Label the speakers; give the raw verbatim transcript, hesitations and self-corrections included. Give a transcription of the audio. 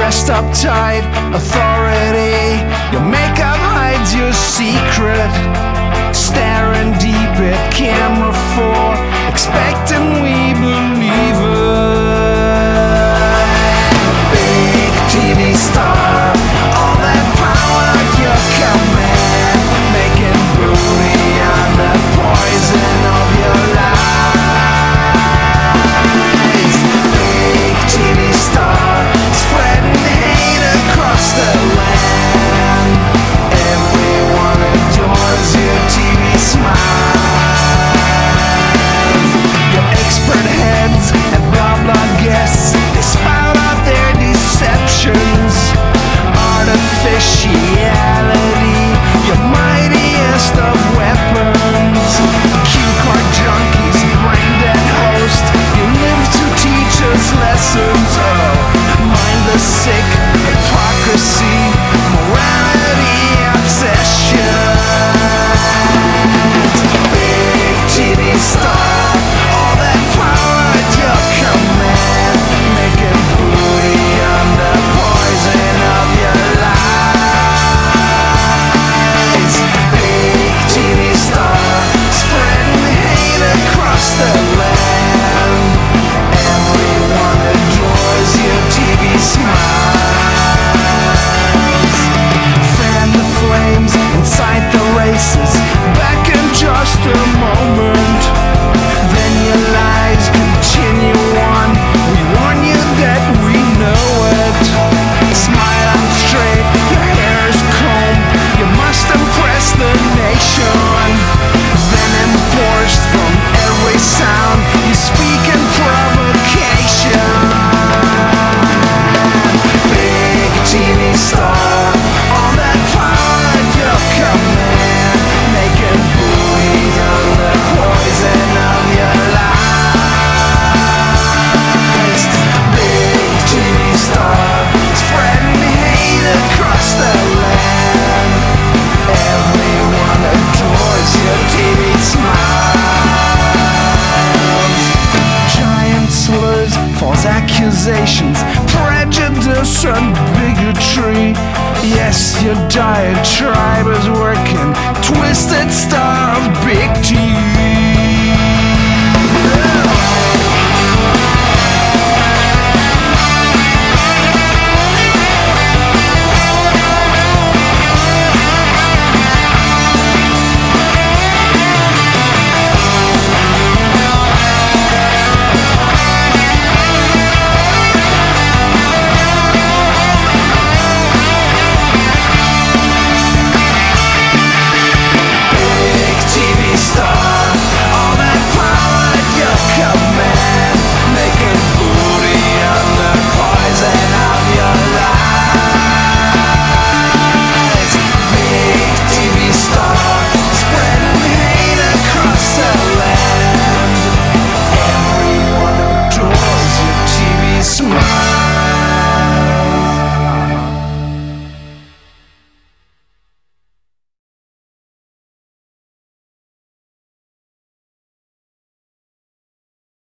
Speaker 1: dressed up tight, authority. Your makeup hides your secret. Staring deep at camera four, expecting we believe it. Big T V star, all that power at your command, making booty on the poison of your lies. Big T V star, spreading hate across the land. Everyone adores your T V smiles. Your expert heads and blah blah guests, they spout out their deceptions. Artificiality, your mightiest of weapons. Cue card junkies, brain dead host, you live to teach us lessons. Oh, mindless, sick, hypocrisy, morality, obsession. Big T V star, all that power at your command, making booty on the poison of your lies. Big T V star, spreading hate across the land. Everyone adores your T V smiles. Fan the flames, incite the races, back in just a moment. Then your lies continue on, we warn you that we know it. Smile out straight, your hair is combed, you must impress the nation. Venom forced from every sound, you speak in provocation. Big T V star, all that power at your command, making booty on the poison of your lies. Big T V star, spreading hate across the land. Everyone adores your T V smiles. Giant slurs, false accusations, prejudice and bigotry. Yes, your diatribe is working, twisted star of big T.